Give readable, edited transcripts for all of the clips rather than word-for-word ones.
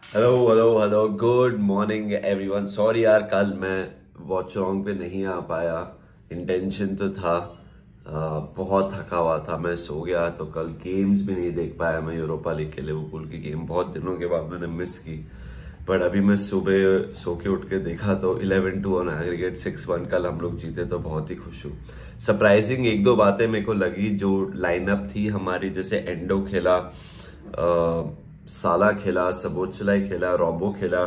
Hello hello hello, good morning everyone. Sorry यार, कल मैं वॉच रॉन्ग पे नहीं आ पाया। इंटेंशन तो था। बहुत थका हुआ था, मैं सो गया तो कल गेम्स भी नहीं देख पाया मैं। यूरोपा लीग के लिवरपूल की गेम बहुत दिनों के बाद मैंने मिस की। बट अभी मैं सुबह सो के उठ के देखा तो 11-2 ऑन एग्रीगेट 6-1 कल हम लोग जीते, तो बहुत ही खुश हूँ। सरप्राइजिंग एक दो बातें मेरे को लगी जो लाइनअप थी हमारी, जैसे एंडो खेला, साला खेला, सबोचलाई खेला, रोबो खेला,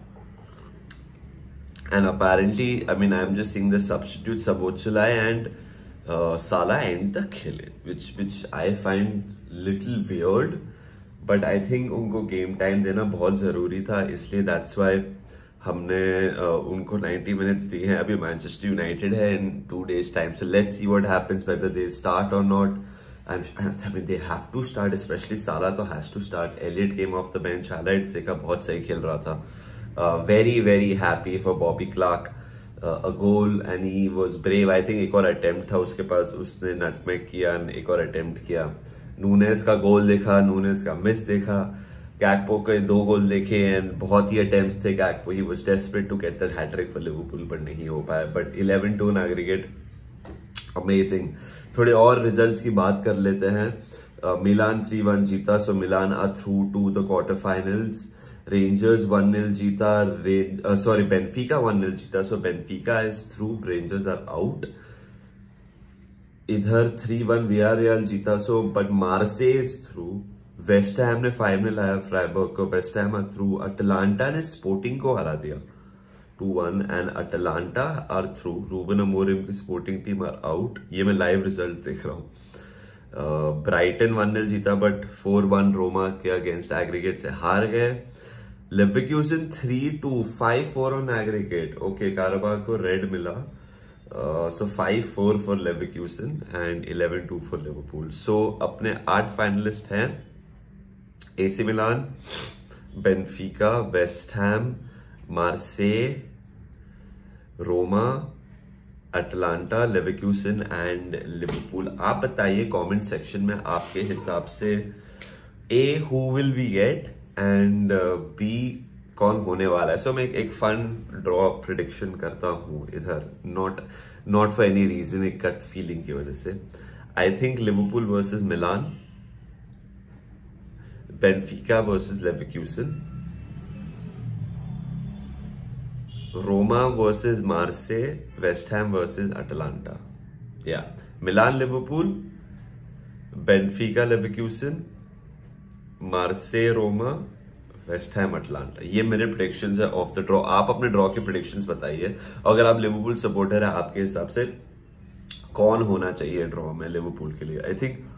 and apparently, I mean, I'm just seeing the substitute Sabochalai and Salah end the khele, which I find little weird, but I think उनको game time देना बहुत जरूरी था, इसलिए that's why हमने उनको 90 minutes दी हैं। अभी मैनचेस्टर यूनाइटेड है in 2 days time, so let's see what happens, whether they start or not. I mean, they have to start, especially Salah तो has to start. Elliot came off the bench, highlights देखा, बहुत सही खेल रहा था। Very happy for Bobby Clark, a goal and he was brave. I think एक और attempt था उसके पास, उसने nutmeg किया, एक और attempt किया। नूनेस का गोल देखा, नूनेस का मिस देखा, गैक्पो के 2 गोल देखे एंड बहुत ही अटेम्प्ट्स थे। Gakpo he was desperate to get that hat-trick for Liverpool, but नहीं हो पाया। But 11-2 aggregate, amazing. थोड़े और रिजल्ट्स की बात कर लेते हैं। मिलान 3-1 जीता, so Milan are through to the quarter finals. Rangers 1-0 जीता, बेनफिका 1-0 जीता, so Benfica is through, Rangers are out. इधर 3-1 वियारियल जीता, so but Marseille is through. West Ham ने 5-0 आया फ्राइबर्ग को, West Ham are through. Atalanta ने Sporting को हरा दिया 2-1 and Atalanta are through. Ruben Amorim की स्पोर्टिंग टीम आर आउट। ये मैं लाइव रिजल्ट देख रहा हूँ। ब्राइटन 1-0 जीता, बट 4-1 रोमा के अगेंस्ट एग्रीगेट से हार गए। Leverkusen 3-2 5-4 on aggregate. Okay, Qarabag को रेड मिला, so 5-4 for Leverkusen and 11-2 for Liverpool. So अपने 8 फाइनलिस्ट हैं: AC Milan, Benfica, West Ham, Marseille, Roma, Atalanta, Leverkusen and Liverpool. आप बताइए कमेंट सेक्शन में आपके हिसाब से A who will we get and B कौन होने वाला है। सो मैं एक फन ड्रॉ प्रिडिक्शन करता हूं इधर, नॉट फॉर एनी रीजन, एक कट फीलिंग की वजह से। I think Liverpool versus Milan, Benfica versus Leverkusen, Roma versus Marseille, West Ham versus Atalanta. या Milan Liverpool, Benfica Leverkusen, Marseille Roma, West Ham Atalanta. ये मेरे प्रेडिक्शंस है of the draw. आप अपने ड्रॉ के प्रेडिक्शंस बताइए। अगर आप लिवरपूल सपोर्टर है, आपके हिसाब से कौन होना चाहिए ड्रॉ में लिवरपूल के लिए?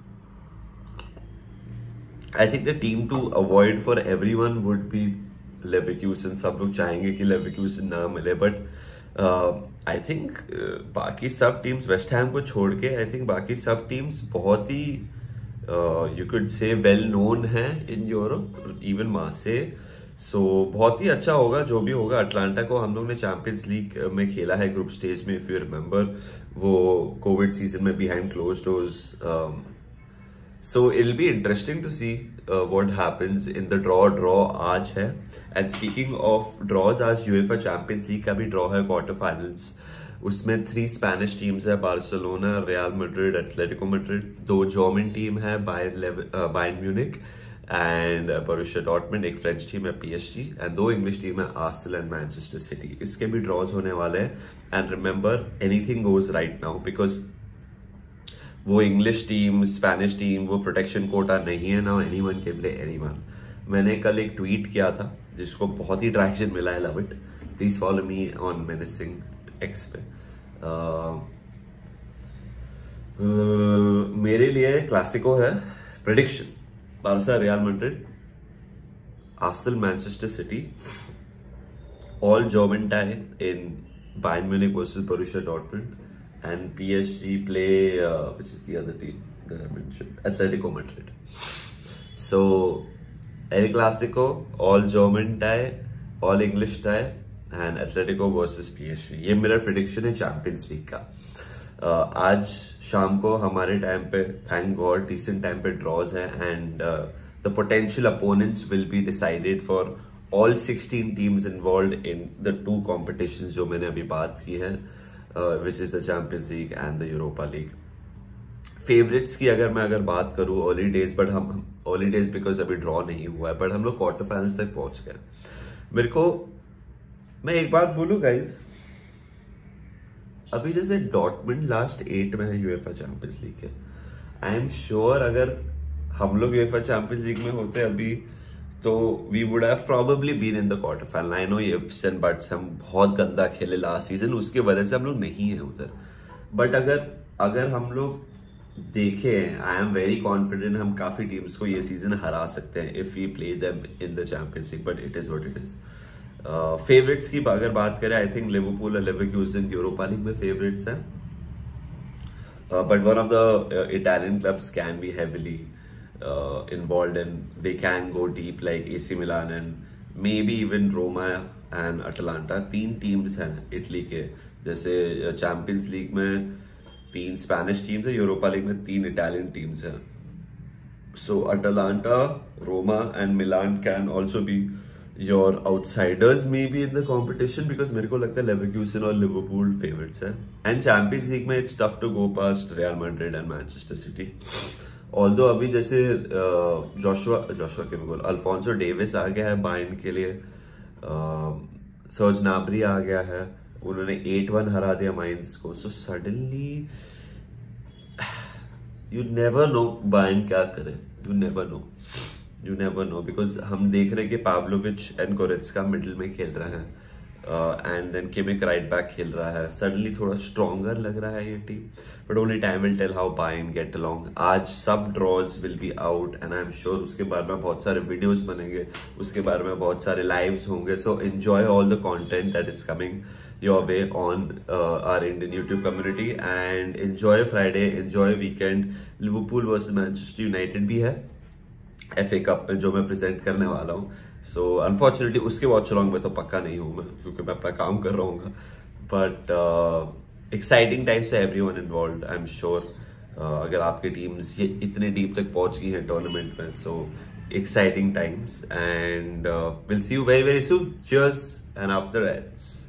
I think the team to avoid for everyone would be Leverkusen. सब लोग चाहेंगे कि लेवरक्यूसेन ना मिले, बट आई थिंक बाकी सब टीम्स, वेस्ट हैम को छोड़ के, आई थिंक बाकी सब टीम्स बहुत ही you could say well known है इन यूरोप, इवन मार्से। सो बहुत ही अच्छा होगा जो भी होगा। अटलांटा को हम लोग ने चैंपियंस लीग में खेला है ग्रुप स्टेज में, इफ यू रिमेंबर, वो कोविड सीजन में behind closed doors. So it'll be interesting to see what happens in the draw. Draw आज है, and speaking of draws, आज UEFA चैंपियंस लीग का भी ड्रॉ है, क्वार्टर फाइनल्स। उसमें 3 स्पेनिश टीम्स है, Barcelona, Real Madrid, Atletico Madrid. 2 German team है, Bayern Munich and Borussia Dortmund. एक फ्रेंच टीम है, PSG, एंड 2 इंग्लिश टीम है, आर्सेनल एंड मैनचेस्टर सिटी। इसके भी ड्रॉज होने वाले हैं। And remember, anything goes right now, because वो इंग्लिश टीम, स्पेनिश टीम, वो प्रोटेक्शन कोटा नहीं है ना, एनीवन कैन प्ले एनीवन। मैंने कल एक ट्वीट किया था जिसको बहुत ही ट्रैक्शन मिला है, love it. Please follow me on menacing X पे। मेरे लिए क्लासिको है prediction, Barca Real Madrid, Arsenal Manchester City, all German tie in Bayern Munich versus Borussia Dortmund, and PSG play, which is the other team that I mentioned, Atletico Madrid. So, El Clasico, all German tie, all English tie, and Atletico versus PSG. ये मेरा prediction है champions League का। आज शाम को हमारे time पे, thank God, decent time पे ड्रॉज है, and the potential opponents will be decided for all 16 teams involved in the 2 competitions जो मैंने अभी बात की है, which is the Champions League and the Europa League. Favourites की अगर बात करूं, अर्ली डेज, बट हम अर्ली डेज बिकॉज अभी ड्रॉ नहीं हुआ है, बट हम लोग क्वार्टर फाइनल्स तक पहुंच गए। मेरे को, मैं एक बात बोलूं गाइस, अभी जैसे डॉर्टमुंड लास्ट 8 में है यूएफए चैंपियंस लीग के, आई एम श्योर अगर हम लोग यूएफए चैंपियंस लीग में होते अभी तो we would have probably been in the quarter final. I know ifs and buts, हम बहुत गंदा खेले लास्ट सीजन, उसके वजह से हम लोग नहीं है उधर। बट अगर हम लोग देखें, आई एम वेरी कॉन्फिडेंट हम काफी टीम्स को ये सीजन हरा सकते हैं if we play them in the Champions League, but it is what it is. Favourites की अगर बात करें, आई थिंक लिवरपूल और लेवरक्यूसेन यूरोपा लीग में फेवरेट्स हैं, but one of the Italian clubs can be heavily involved in, they can go deep like AC Milan and maybe even Roma and Atalanta। 3 teams हैं Italy के, जैसे Champions League में 3 Spanish teams है, Europa League में 3 Italian teams हैं। So Atalanta, Roma and Milan can also be your outsiders may be in the competition, because मेरे को लगता है लेवरक्यूसेन और लिवरपूल फेवरेट्स हैं। एंड चैंपियंस लीग में it's tough to go past Real Madrid and Manchester City. Although अभी जैसे Joshua के बोल अल्फोंसो डेविस आ गया है बायर्न के लिए, सर्ज नाब्री आ गया है, उन्होंने 8-1 हरा दिया माइंस को। So suddenly you never know Bayern क्या करे, यू नेवर नो बिकॉज हम देख रहे हैं कि पाव्लोविच एंड गोरेत्स्का मिडिल में खेल रहे हैं, and then Kimmich right back खेल रहा है। सडनली थोड़ा स्ट्रॉन्गर लग रहा है ये team, but only time will tell how Bayern get along. आज सब draws will be out and I am sure उसके बारे में बहुत सारे वीडियोस बनेंगे, उसके बारे में बहुत सारे लाइव्स होंगे। So enjoy all the content that is coming your way on our Indian YouTube community, and enjoy Friday, enjoy weekend. Liverpool versus Manchester United भी है FA कप में जो मैं प्रेजेंट करने वाला हूँ। सो अनफॉर्चुनेटली उसके वॉच अलॉन्ग में तो पक्का नहीं हूँ मैं, क्योंकि मैं अपना काम कर रहा हूँ, बट एक्साइटिंग टाइम्स है everyone involved. I am sure अगर आपकी टीम्स ये इतने डीप तक पहुंच गई हैं टूर्नामेंट में, so exciting times, and will see you very very soon. Cheers and after Reds.